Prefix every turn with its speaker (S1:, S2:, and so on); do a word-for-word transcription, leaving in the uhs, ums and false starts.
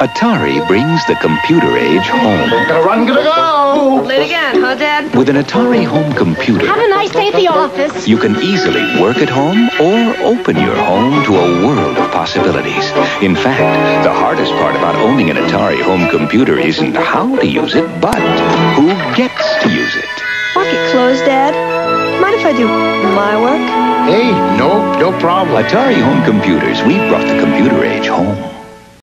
S1: Atari brings the computer age home.
S2: Gotta run, gotta go!
S3: Late again, huh, Dad?
S1: With an Atari home computer,
S4: Have a nice day at the office.
S1: you can easily work at home or open your home to a world of possibilities. In fact, the hardest part about owning an Atari home computer isn't how to use it, but who gets to use it.
S3: Lock it closed, Dad. Mind if I do my work?
S2: Hey, no, no problem.
S1: Atari home computers, we brought the computer age home.